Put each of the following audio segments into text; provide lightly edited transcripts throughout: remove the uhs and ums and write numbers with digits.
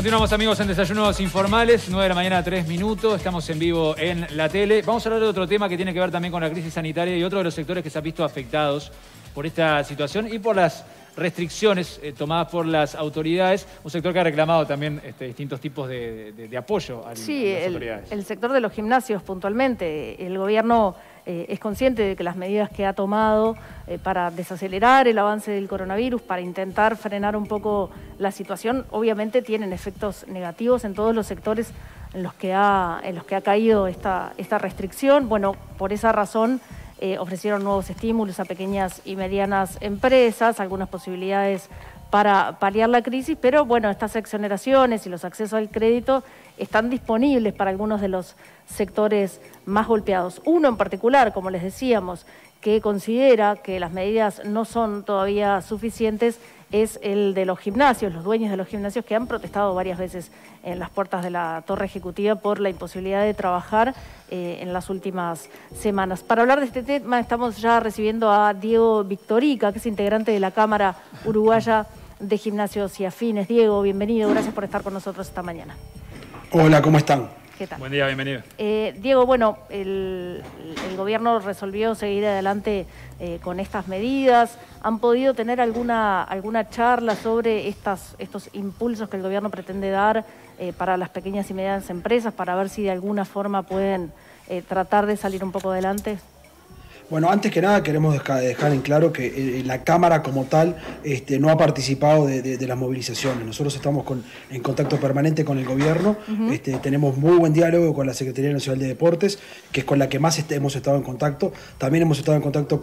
Continuamos, amigos, en Desayunos Informales, 9 de la mañana, 3 minutos. Estamos en vivo en la tele. Vamos a hablar de otro tema que tiene que ver también con la crisis sanitaria y otro de los sectores que se han visto afectados por esta situación y por las restricciones tomadas por las autoridades. Un sector que ha reclamado también distintos tipos de apoyo a las autoridades. El sector de los gimnasios puntualmente. El gobierno es consciente de que las medidas que ha tomado para desacelerar el avance del coronavirus, para intentar frenar un poco la situación, obviamente tienen efectos negativos en todos los sectores en los que ha caído esta restricción. Bueno, por esa razón ofrecieron nuevos estímulos a pequeñas y medianas empresas, algunas posibilidades para paliar la crisis, pero bueno, estas exoneraciones y los accesos al crédito están disponibles para algunos de los sectores más golpeados. Uno en particular, como les decíamos, que considera que las medidas no son todavía suficientes, es el de los gimnasios, los dueños de los gimnasios que han protestado varias veces en las puertas de la Torre Ejecutiva por la imposibilidad de trabajar en las últimas semanas. Para hablar de este tema estamos ya recibiendo a Diego Victorica, que es integrante de la Cámara Uruguaya de Gimnasios y Afines. Diego, bienvenido, gracias por estar con nosotros esta mañana. Hola, ¿cómo están? ¿Qué tal? Buen día, bienvenido. Diego, bueno, el gobierno resolvió seguir adelante con estas medidas. ¿Han podido tener alguna charla sobre estos impulsos que el gobierno pretende dar para las pequeñas y medianas empresas, para ver si de alguna forma pueden tratar de salir un poco adelante? Bueno, antes que nada queremos dejar en claro que la Cámara como tal no ha participado de las movilizaciones. Nosotros estamos en contacto permanente con el gobierno, tenemos muy buen diálogo con la Secretaría Nacional de Deportes, que es con la que más hemos estado en contacto. También hemos estado en contacto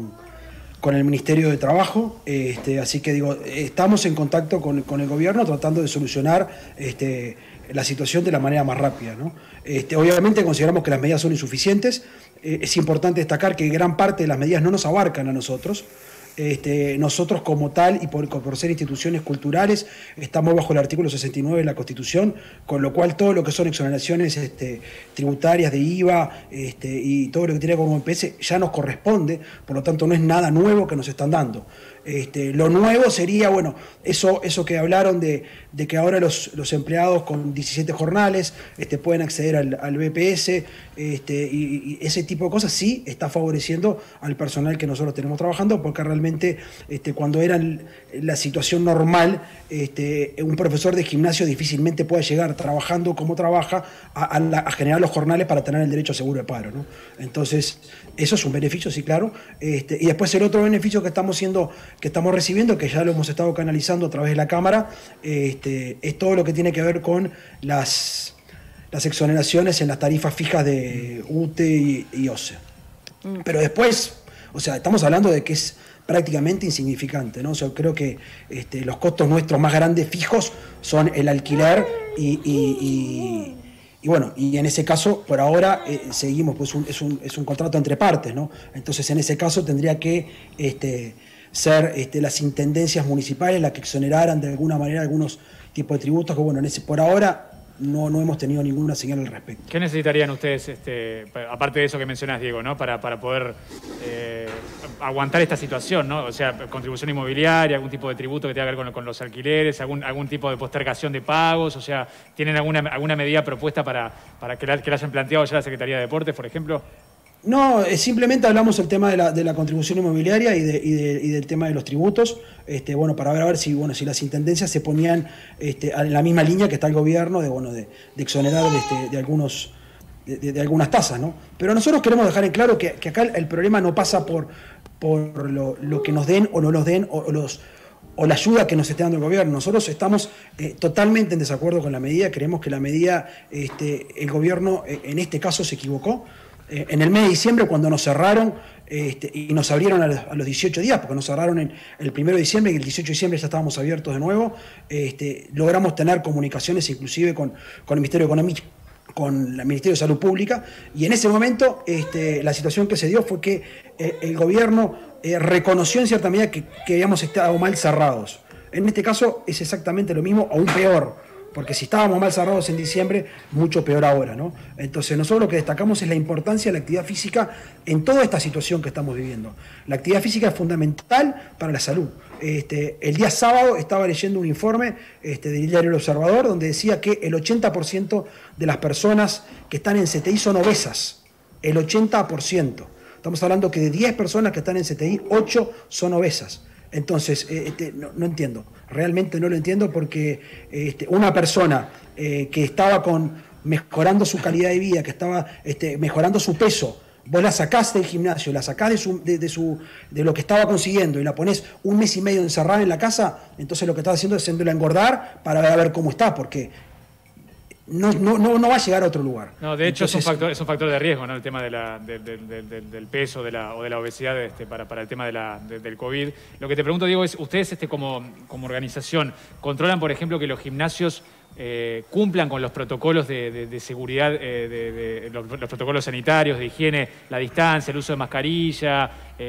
con el Ministerio de Trabajo, así que digo, estamos en contacto con el gobierno tratando de solucionar la situación de la manera más rápida, ¿no? Obviamente consideramos que las medidas son insuficientes. Es importante destacar que gran parte de las medidas no nos abarcan a nosotros. Nosotros como tal y por ser instituciones culturales estamos bajo el artículo 69 de la Constitución, con lo cual todo lo que son exoneraciones tributarias de IVA y todo lo que tiene como EPS ya nos corresponde, por lo tanto no es nada nuevo que nos están dando. Lo nuevo sería, bueno, eso que hablaron de que ahora los empleados con 17 jornales pueden acceder al BPS y ese tipo de cosas sí está favoreciendo al personal que nosotros tenemos trabajando, porque realmente cuando era la situación normal, un profesor de gimnasio difícilmente puede llegar trabajando como trabaja a generar los jornales para tener el derecho a seguro de paro, ¿no? Entonces, eso es un beneficio, sí, claro. Y después el otro beneficio que estamos recibiendo, que ya lo hemos estado canalizando a través de la Cámara, es todo lo que tiene que ver con las exoneraciones en las tarifas fijas de UTE y OCE. Pero después, o sea, estamos hablando de que es prácticamente insignificante, ¿no? O sea, creo que los costos nuestros más grandes fijos son el alquiler y bueno, y en ese caso, por ahora, seguimos, pues es un contrato entre partes, ¿no? Entonces, en ese caso tendría que ser las intendencias municipales las que exoneraran de alguna manera algunos tipos de tributos, que bueno, por ahora no hemos tenido ninguna señal al respecto. ¿Qué necesitarían ustedes, aparte de eso que mencionas, Diego, ¿no? para poder aguantar esta situación, ¿no? O sea, contribución inmobiliaria, algún tipo de tributo que tenga que ver con los alquileres, algún tipo de postergación de pagos, o sea, ¿tienen alguna medida propuesta para que la hayan planteado ya la Secretaría de Deportes, por ejemplo? No, simplemente hablamos el tema de la contribución inmobiliaria y del tema de los tributos, bueno, para ver si las intendencias se ponían en la misma línea que está el gobierno de exonerar de algunas tasas, ¿no? Pero nosotros queremos dejar en claro que acá el problema no pasa por lo que nos den o no nos den o la ayuda que nos esté dando el gobierno. Nosotros estamos totalmente en desacuerdo con la medida, creemos que la medida, el gobierno en este caso se equivocó. En el mes de diciembre, cuando nos cerraron y nos abrieron a los 18 días, porque nos cerraron el 1 de diciembre y el 18 de diciembre ya estábamos abiertos de nuevo, logramos tener comunicaciones inclusive con el Ministerio de Economía, con el Ministerio de Salud Pública, y en ese momento la situación que se dio fue que el gobierno reconoció en cierta medida que habíamos estado mal cerrados. En este caso es exactamente lo mismo, aún peor. porque si estábamos mal cerrados en diciembre, mucho peor ahora, ¿no? Entonces nosotros lo que destacamos es la importancia de la actividad física en toda esta situación que estamos viviendo. La actividad física es fundamental para la salud. El día sábado estaba leyendo un informe del diario El Observador donde decía que el 80% de las personas que están en CTI son obesas. El 80%. Estamos hablando que de 10 personas que están en CTI, 8 son obesas. Entonces, no entiendo, realmente no lo entiendo porque una persona que estaba mejorando su calidad de vida, que estaba mejorando su peso, vos la sacás del gimnasio, la sacás de lo que estaba consiguiendo y la ponés un mes y medio encerrada en la casa, entonces lo que estás haciendo es haciéndola engordar para ver cómo está, porque no va a llegar a otro lugar. No, de hecho entonces, es un factor de riesgo, ¿no? El tema del peso o de la obesidad para el tema del COVID. Lo que te pregunto, Diego, es, ustedes como organización, ¿controlan, por ejemplo, que los gimnasios cumplan con los protocolos de seguridad, los protocolos sanitarios, de higiene, la distancia, el uso de mascarilla,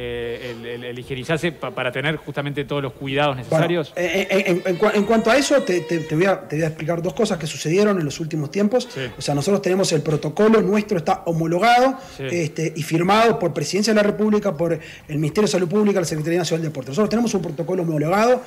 el higienizarse para tener justamente todos los cuidados necesarios? Bueno, en cuanto a eso, te voy a explicar dos cosas que sucedieron en los últimos tiempos. Sí. O sea, nosotros tenemos el protocolo nuestro, está homologado, sí, y firmado por Presidencia de la República, por el Ministerio de Salud Pública, la Secretaría Nacional de Deporte. Nosotros tenemos un protocolo homologado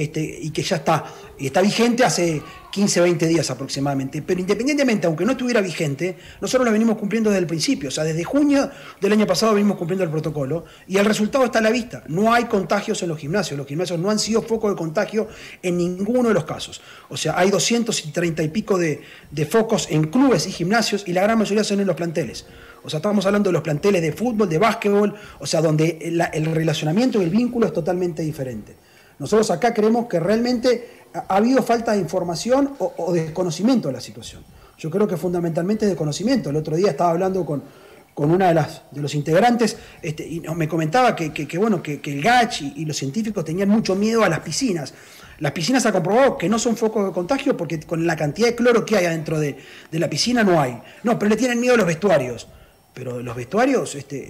y que ya está vigente hace 15, 20 días aproximadamente, pero independientemente, aunque no estuviera vigente, nosotros lo venimos cumpliendo desde el principio, o sea, desde junio del año pasado venimos cumpliendo el protocolo y el resultado está a la vista. No hay contagios en los gimnasios no han sido foco de contagio en ninguno de los casos. O sea, hay 230 y pico de focos en clubes y gimnasios y la gran mayoría son en los planteles. O sea, estamos hablando de los planteles de fútbol, de básquetbol, o sea, donde el relacionamiento y el vínculo es totalmente diferente. Nosotros acá creemos que realmente ha habido falta de información o desconocimiento de la situación. Yo creo que fundamentalmente es desconocimiento. El otro día estaba hablando con una de los integrantes y me comentaba que el GACH y los científicos tenían mucho miedo a las piscinas. Las piscinas se ha comprobado que no son focos de contagio porque con la cantidad de cloro que hay adentro de la piscina no hay. No, pero le tienen miedo a los vestuarios. Pero los vestuarios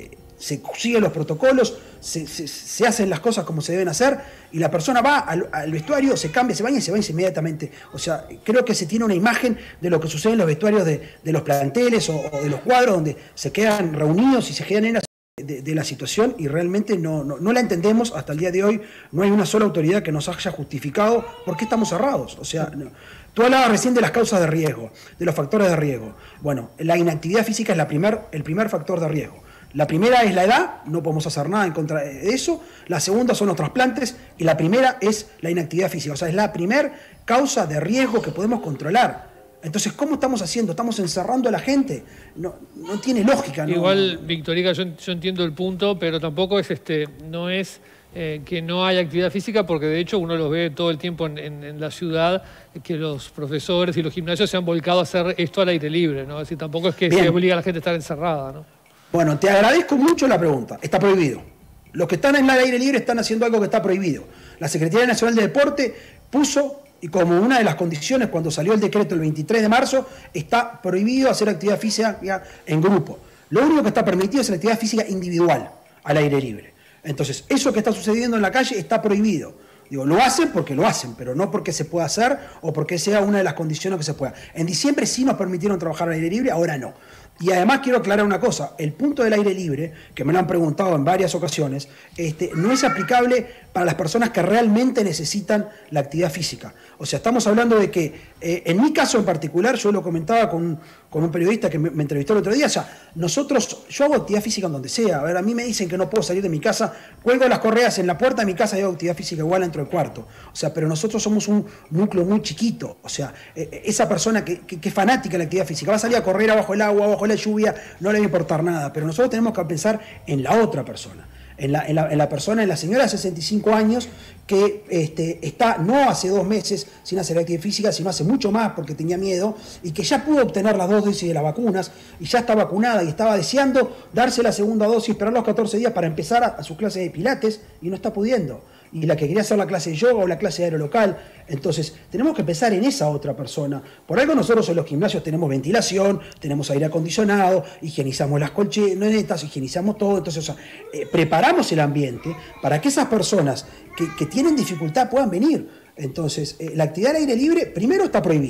se siguen los protocolos, se hacen las cosas como se deben hacer y la persona va al vestuario, se cambia, se baña inmediatamente. O sea, creo que se tiene una imagen de lo que sucede en los vestuarios de los planteles o de los cuadros donde se quedan reunidos y se quedan en de la situación y realmente no la entendemos hasta el día de hoy. No hay una sola autoridad que nos haya justificado por qué estamos cerrados. O sea, tú hablabas recién de las causas de riesgo, de los factores de riesgo. Bueno, la inactividad física es el primer factor de riesgo. La primera es la edad, no podemos hacer nada en contra de eso. La segunda son los trasplantes y la primera es la inactividad física. O sea, es la primera causa de riesgo que podemos controlar. Entonces, ¿cómo estamos haciendo? ¿Estamos encerrando a la gente? No tiene lógica. Igual, Victorica, yo entiendo el punto, pero tampoco es no es que no haya actividad física, porque de hecho uno lo ve todo el tiempo en la ciudad, que los profesores y los gimnasios se han volcado a hacer esto al aire libre, ¿no? Es decir, tampoco es que se obliga a la gente a estar encerrada, ¿no? Bueno, te agradezco mucho la pregunta. Está prohibido. Los que están en el aire libre están haciendo algo que está prohibido. La Secretaría Nacional de Deporte puso, y como una de las condiciones cuando salió el decreto el 23 de marzo, está prohibido hacer actividad física en grupo. Lo único que está permitido es la actividad física individual, al aire libre. Entonces, eso que está sucediendo en la calle está prohibido. Digo, lo hacen porque lo hacen, pero no porque se pueda hacer o porque sea una de las condiciones que se pueda. En diciembre sí nos permitieron trabajar al aire libre, ahora no. Y además quiero aclarar una cosa, el punto del aire libre, que me lo han preguntado en varias ocasiones, no es aplicable para las personas que realmente necesitan la actividad física. O sea, estamos hablando de que, en mi caso en particular, yo lo comentaba con un periodista que me entrevistó el otro día, o sea, yo hago actividad física en donde sea. A ver, a mí me dicen que no puedo salir de mi casa, cuelgo las correas en la puerta de mi casa y hago actividad física igual dentro del cuarto. O sea, pero nosotros somos un núcleo muy chiquito. O sea, esa persona que es fanática de la actividad física va a salir a correr abajo el agua, abajo la lluvia, no le va a importar nada. Pero nosotros tenemos que pensar en la otra persona. En la persona, en la señora de 65 años que está no hace 2 meses sin hacer actividad física, sino hace mucho más porque tenía miedo y que ya pudo obtener las 2 dosis de las vacunas y ya está vacunada y estaba deseando darse la segunda dosis, esperar los 14 días para empezar a sus clases de pilates y no está pudiendo. Y la que quería hacer la clase de yoga o la clase de aerolocal. Entonces, tenemos que pensar en esa otra persona. Por algo nosotros en los gimnasios tenemos ventilación, tenemos aire acondicionado, higienizamos las colchonetas, higienizamos todo. Entonces, o sea, preparamos el ambiente para que esas personas que tienen dificultad puedan venir. Entonces, la actividad al aire libre, primero está prohibida.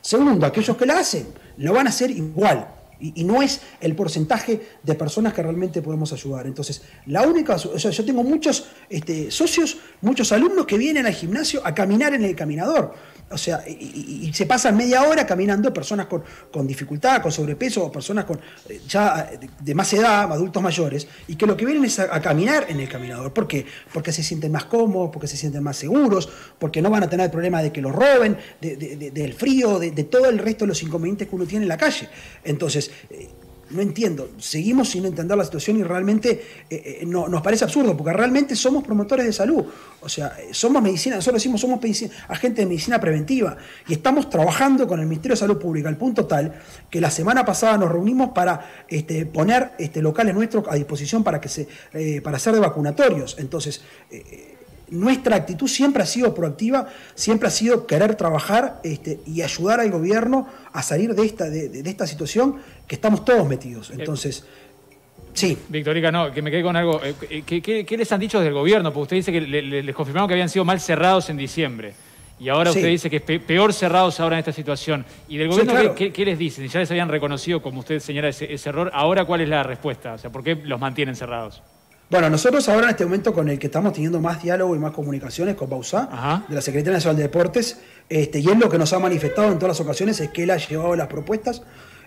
Segundo, aquellos que la hacen, lo van a hacer igual. Y no es el porcentaje de personas que realmente podemos ayudar. Entonces, yo tengo muchos socios, muchos alumnos que vienen al gimnasio a caminar en el caminador. O sea, y se pasan media hora caminando, personas con dificultad, con sobrepeso, o personas ya de más edad, adultos mayores, y que lo que vienen es a caminar en el caminador. ¿Por qué? Porque se sienten más cómodos, porque se sienten más seguros, porque no van a tener el problema de que los roben, del frío, de todo el resto de los inconvenientes que uno tiene en la calle. Entonces, no entiendo, seguimos sin entender la situación y realmente nos parece absurdo, porque realmente somos promotores de salud, o sea, somos medicina, nosotros decimos somos agentes de medicina preventiva y estamos trabajando con el Ministerio de Salud Pública al punto tal que la semana pasada nos reunimos para poner locales nuestros a disposición para hacer de vacunatorios. Entonces, nuestra actitud siempre ha sido proactiva, siempre ha sido querer trabajar y ayudar al gobierno a salir de esta situación que estamos todos metidos. Entonces, sí. Victorica, no, que me quedé con algo. ¿Qué les han dicho desde el gobierno? Porque usted dice que les confirmaron que habían sido mal cerrados en diciembre. Y ahora usted dice que es peor cerrados ahora en esta situación. ¿Y del gobierno claro. ¿qué les dicen? Ya les habían reconocido, como usted señala, ese error. ¿Ahora cuál es la respuesta? O sea, ¿por qué los mantienen cerrados? Bueno, nosotros ahora en este momento con el que estamos teniendo más diálogo y más comunicaciones con Bauzá, de la Secretaría Nacional de Deportes, y él lo que nos ha manifestado en todas las ocasiones es que él ha llevado las propuestas,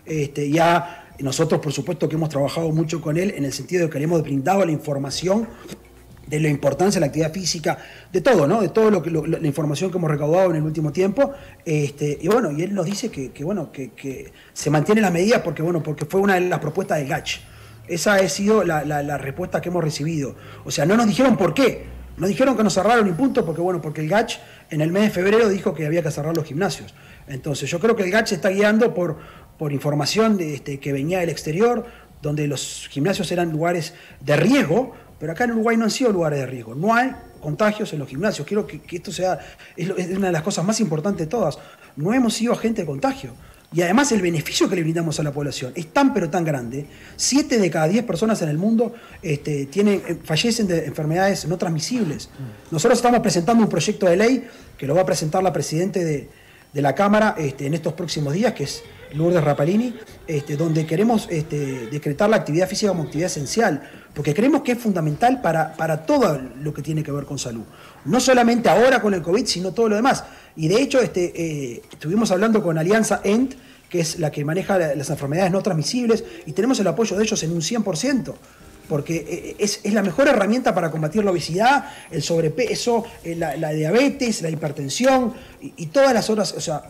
ya nosotros por supuesto que hemos trabajado mucho con él en el sentido de que le hemos brindado la información de la importancia de la actividad física, de todo, ¿no? De todo la información que hemos recaudado en el último tiempo, y bueno, y él nos dice que se mantiene las medidas porque fue una de las propuestas del GACH. Esa ha sido la respuesta que hemos recibido. O sea, no nos dijeron por qué. Nos dijeron que nos cerraron y punto, porque el GACH en el mes de febrero dijo que había que cerrar los gimnasios. Entonces, yo creo que el GACH se está guiando por información que venía del exterior, donde los gimnasios eran lugares de riesgo, pero acá en Uruguay no han sido lugares de riesgo. No hay contagios en los gimnasios. Quiero que esto es una de las cosas más importantes de todas. No hemos sido agentes de contagio. Y además el beneficio que le brindamos a la población es tan pero tan grande. 7 de cada 10 personas en el mundo fallecen de enfermedades no transmisibles. Nosotros estamos presentando un proyecto de ley que lo va a presentar la Presidenta de la Cámara en estos próximos días, que es Lourdes Rapalini, donde queremos decretar la actividad física como actividad esencial, porque creemos que es fundamental para todo lo que tiene que ver con salud. No solamente ahora con el COVID, sino todo lo demás. Y de hecho, estuvimos hablando con Alianza ENT, que es la que maneja las enfermedades no transmisibles, y tenemos el apoyo de ellos en un 100%, porque es la mejor herramienta para combatir la obesidad, el sobrepeso, la diabetes, la hipertensión y todas las otras. O sea,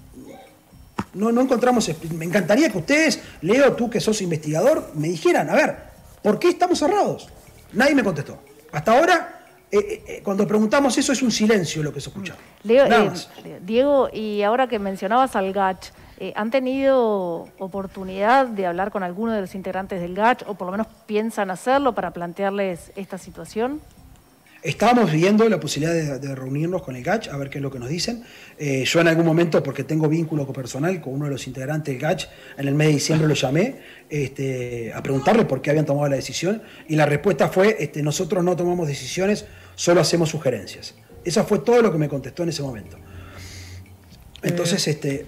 no encontramos. Me encantaría que ustedes, Leo, tú que sos investigador, me dijeran, a ver, ¿por qué estamos cerrados? Nadie me contestó. Hasta ahora, cuando preguntamos eso, es un silencio lo que se escucha. Leo, Diego, y ahora que mencionabas al GACH, ¿han tenido oportunidad de hablar con alguno de los integrantes del GACH o por lo menos piensan hacerlo para plantearles esta situación? Estábamos viendo la posibilidad de reunirnos con el GACH, a ver qué es lo que nos dicen. Yo en algún momento, porque tengo vínculo personal con uno de los integrantes del GACH, en el mes de diciembre lo llamé a preguntarle por qué habían tomado la decisión, y la respuesta fue, nosotros no tomamos decisiones, solo hacemos sugerencias. Eso fue todo lo que me contestó en ese momento. Entonces,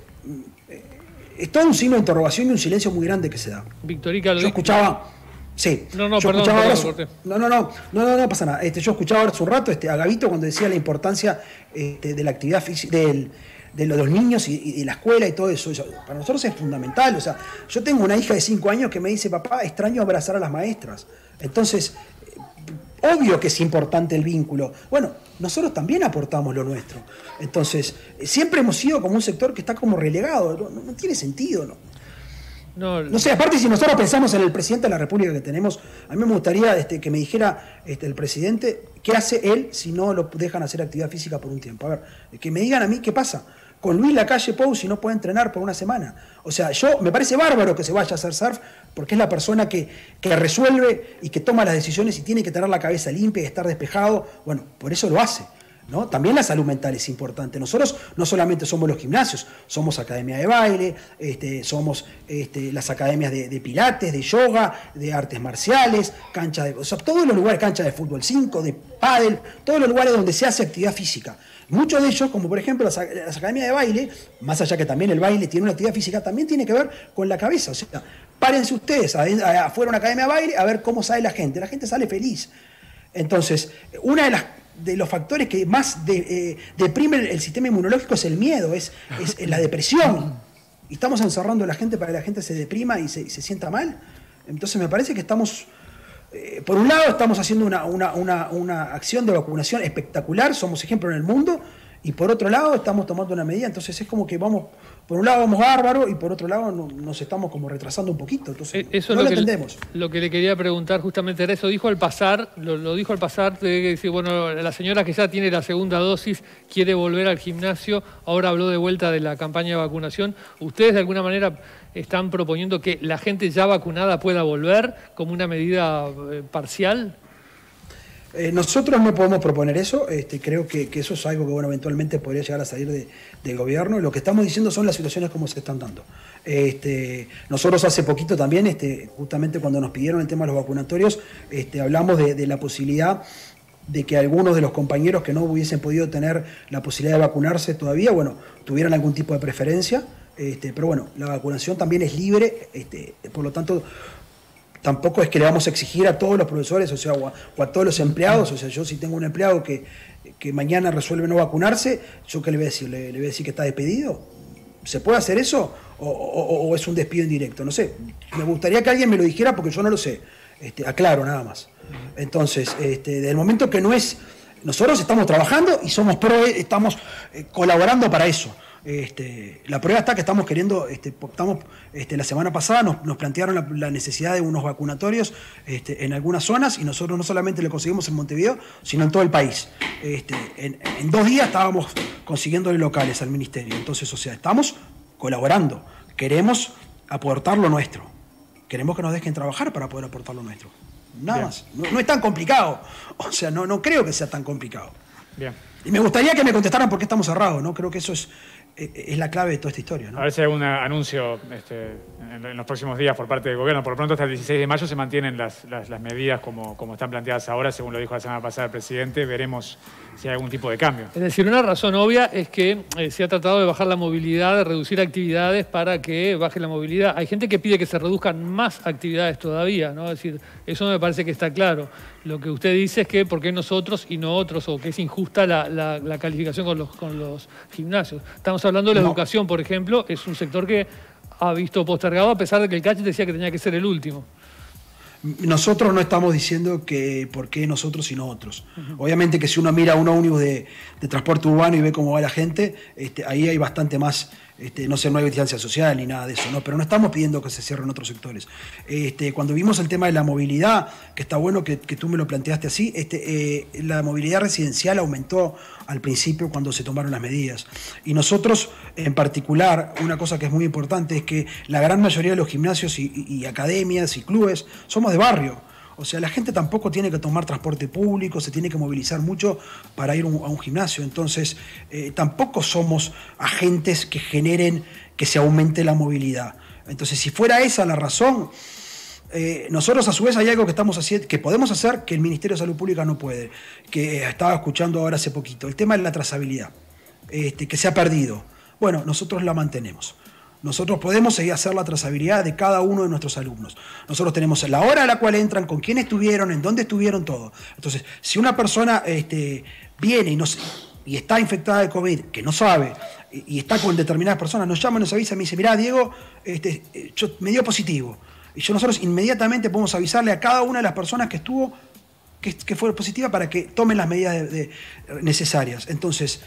es todo un signo de interrogación y un silencio muy grande que se da. Victorica, yo escuchaba... Sí. No, perdón, no pasa nada. Yo escuchaba hace un rato a Gabito cuando decía la importancia de la actividad física, de los niños y de la escuela y todo eso. Para nosotros es fundamental. O sea, yo tengo una hija de 5 años que me dice, papá, extraño abrazar a las maestras. Entonces, obvio que es importante el vínculo. Bueno, nosotros también aportamos lo nuestro. Entonces, siempre hemos sido como un sector que está como relegado. No tiene sentido, ¿no? No sé, aparte si nosotros pensamos en el presidente de la República que tenemos, a mí me gustaría que me dijera el presidente qué hace él si no lo dejan hacer actividad física por un tiempo. A ver, que me digan a mí qué pasa con Luis Lacalle Pou si no puede entrenar por una semana. O sea, me parece bárbaro que se vaya a hacer surf porque es la persona que resuelve y que toma las decisiones y tiene que tener la cabeza limpia y estar despejado. Bueno, por eso lo hace. ¿no? También la salud mental es importante. Nosotros no solamente somos los gimnasios, somos academia de baile, somos las academias de pilates, de yoga, de artes marciales, cancha de, o sea, todos los lugares, cancha de fútbol 5, de pádel, todos los lugares donde se hace actividad física. Muchos de ellos, como por ejemplo las academias de baile, más allá que también el baile tiene una actividad física, también tiene que ver con la cabeza. O sea, párense ustedes afuera de una academia de baile a ver cómo sale la gente. La gente sale feliz. Entonces, una de los factores que más deprimen el sistema inmunológico es el miedo, es la depresión. Y estamos encerrando a la gente para que la gente se deprima y se sienta mal. Entonces me parece que estamos, por un lado, estamos haciendo una acción de vacunación espectacular, somos ejemplo en el mundo, y por otro lado estamos tomando una medida, entonces es como que vamos, por un lado vamos bárbaro y por otro lado nos estamos como retrasando un poquito, entonces eso no es lo entendemos. Lo que le quería preguntar justamente era eso, dijo al pasar, lo dijo al pasar, de decir, bueno, la señora que ya tiene la segunda dosis quiere volver al gimnasio, ahora habló de vuelta de la campaña de vacunación. ¿Ustedes de alguna manera están proponiendo que la gente ya vacunada pueda volver como una medida parcial? Nosotros no podemos proponer eso, creo que eso es algo que bueno, eventualmente podría llegar a salir del gobierno. Lo que estamos diciendo son las situaciones como se están dando. Nosotros hace poquito también, justamente cuando nos pidieron el tema de los vacunatorios, hablamos de la posibilidad de que algunos de los compañeros que no hubiesen podido tener la posibilidad de vacunarse todavía, bueno, tuvieran algún tipo de preferencia, pero bueno, la vacunación también es libre, por lo tanto tampoco es que le vamos a exigir a todos los profesores, o sea, o a todos los empleados. O sea, yo si tengo un empleado que mañana resuelve no vacunarse, ¿yo qué le voy a decir? ¿Le voy a decir que está despedido? ¿Se puede hacer eso? ¿O es un despido indirecto? No sé. Me gustaría que alguien me lo dijera porque yo no lo sé. Aclaro, nada más. Entonces, del momento que no es... Nosotros estamos trabajando y estamos colaborando para eso. La prueba está que estamos queriendo, la semana pasada nos plantearon la necesidad de unos vacunatorios en algunas zonas y nosotros no solamente lo conseguimos en Montevideo, sino en todo el país. En 2 días estábamos consiguiéndole locales al ministerio. Entonces, o sea, estamos colaborando. Queremos aportar lo nuestro. Queremos que nos dejen trabajar para poder aportar lo nuestro. Nada más. No es tan complicado. O sea, no creo que sea tan complicado. Bien. Y me gustaría que me contestaran por qué estamos cerrados, ¿no? Creo que eso es la clave de toda esta historia, ¿no? A ver si hay algún anuncio en los próximos días por parte del gobierno. Por lo pronto, hasta el 16 de mayo se mantienen las medidas como están planteadas ahora, según lo dijo la semana pasada el presidente. Veremos si hay algún tipo de cambio. Es decir, una razón obvia es que se ha tratado de bajar la movilidad, de reducir actividades para que baje la movilidad. Hay gente que pide que se reduzcan más actividades todavía, ¿no? Es decir, eso me parece que está claro. Lo que usted dice es que por qué nosotros y no otros, o que es injusta la calificación con los gimnasios. Estamos hablando de la educación, por ejemplo, es un sector que ha visto postergado a pesar de que el CACH decía que tenía que ser el último. Nosotros no estamos diciendo que por qué nosotros y no otros. Obviamente que si uno mira un ómnibus de transporte urbano y ve cómo va la gente, ahí hay bastante más, no sé, no hay distancia social ni nada de eso, ¿no? Pero no estamos pidiendo que se cierren otros sectores. Cuando vimos el tema de la movilidad, que está bueno que tú me lo planteaste así, la movilidad residencial aumentó al principio cuando se tomaron las medidas. Y nosotros, en particular, una cosa que es muy importante es que la gran mayoría de los gimnasios y academias y clubes somos de barrio. O sea, la gente tampoco tiene que tomar transporte público, se tiene que movilizar mucho para ir a un gimnasio. Entonces, tampoco somos agentes que generen que se aumente la movilidad. Entonces, si fuera esa la razón, nosotros a su vez hay algo que estamos haciendo, que podemos hacer, que el Ministerio de Salud Pública no puede, que estaba escuchando ahora hace poquito, el tema de la trazabilidad, que se ha perdido. Bueno, nosotros la mantenemos. Nosotros podemos seguir hacer la trazabilidad de cada uno de nuestros alumnos. Nosotros tenemos la hora a la cual entran, con quién estuvieron, en dónde estuvieron, todo. Entonces, si una persona viene y está infectada de COVID, que no sabe, y está con determinadas personas, nos llama, nos avisa, me dice, mirá, Diego, me dio positivo. Y nosotros inmediatamente podemos avisarle a cada una de las personas que estuvo, que fue positiva, para que tomen las medidas necesarias. Entonces,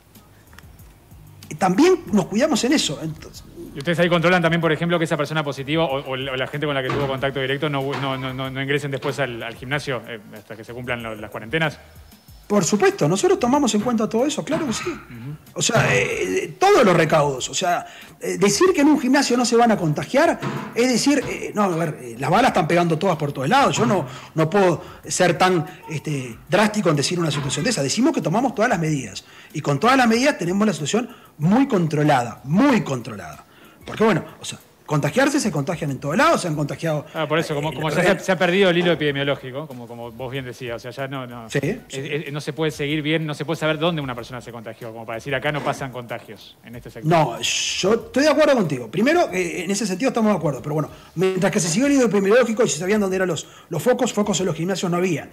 también nos cuidamos en eso. Entonces, ¿y ustedes ahí controlan también, por ejemplo, que esa persona positiva o la gente con la que tuvo contacto directo no ingresen después al gimnasio hasta que se cumplan las cuarentenas? Por supuesto, nosotros tomamos en cuenta todo eso, claro que sí. O sea, todos los recaudos. O sea, decir que en un gimnasio no se van a contagiar es decir, no, a ver, las balas están pegando todas por todos lados. Yo no puedo ser tan drástico en decir una situación de esa. Decimos que tomamos todas las medidas. Y con todas las medidas tenemos la situación muy controlada, muy controlada. Porque bueno, o sea, contagiarse se contagian en todos lados, se han contagiado. Por eso, como ya se ha perdido el hilo epidemiológico, como vos bien decías, o sea, ya no se puede seguir bien, no se puede saber dónde una persona se contagió, como para decir acá no pasan contagios en este sector. No, yo estoy de acuerdo contigo. Primero, en ese sentido estamos de acuerdo, pero bueno, mientras que se siguió el hilo epidemiológico y se sabían dónde eran los focos en los gimnasios no había.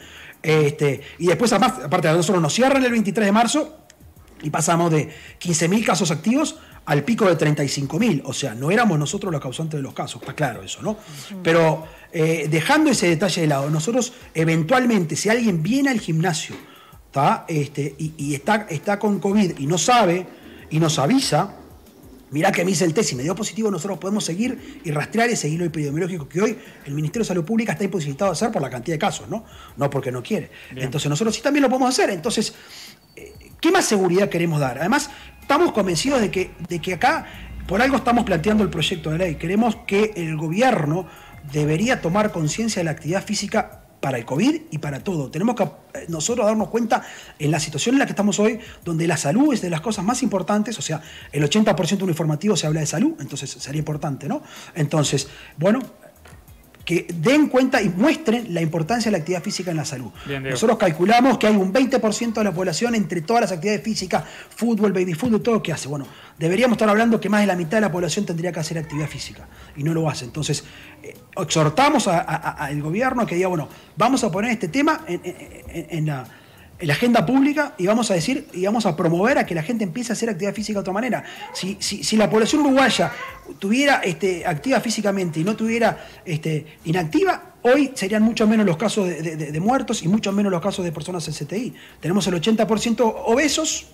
Y después, aparte de nosotros nos cierran el 23 de marzo y pasamos de 15.000 casos activos al pico de 35.000, o sea, no éramos nosotros los causantes de los casos, está claro eso, ¿no? Pero dejando ese detalle de lado, nosotros eventualmente, si alguien viene al gimnasio, ¿tá? Y está con COVID y no sabe, y nos avisa, mirá que me hice el test y me dio positivo, nosotros podemos seguir y rastrear ese hilo epidemiológico que hoy el Ministerio de Salud Pública está imposibilitado a hacer por la cantidad de casos, ¿no? No porque no quiere. Bien. Entonces nosotros sí también lo podemos hacer, entonces, ¿qué más seguridad queremos dar? Además, estamos convencidos de que acá, por algo estamos planteando el proyecto de ley. Queremos que el gobierno debería tomar conciencia de la actividad física para el COVID y para todo. Tenemos que nosotros darnos cuenta en la situación en la que estamos hoy, donde la salud es de las cosas más importantes, o sea, el 80% de un informativo se habla de salud, entonces sería importante, ¿no? Entonces, bueno, que den cuenta y muestren la importancia de la actividad física en la salud. Bien, nosotros calculamos que hay un 20% de la población entre todas las actividades físicas, fútbol, baby fútbol, todo lo que hace. Bueno, deberíamos estar hablando que más de la mitad de la población tendría que hacer actividad física y no lo hace. Entonces, exhortamos al gobierno a que diga, bueno, vamos a poner este tema en la agenda pública y vamos a decir y vamos a promover a que la gente empiece a hacer actividad física de otra manera. Si la población uruguaya tuviera activa físicamente y no tuviera inactiva, hoy serían mucho menos los casos de muertos y mucho menos los casos de personas en CTI. Tenemos el 80% obesos.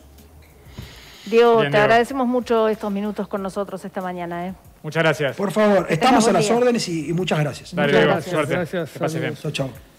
Diego, te agradecemos mucho estos minutos con nosotros esta mañana. Muchas gracias. Por favor, estamos a las órdenes y muchas gracias. Dale, muchas Diego, gracias. suerte. Gracias. Que pase bien. Chao.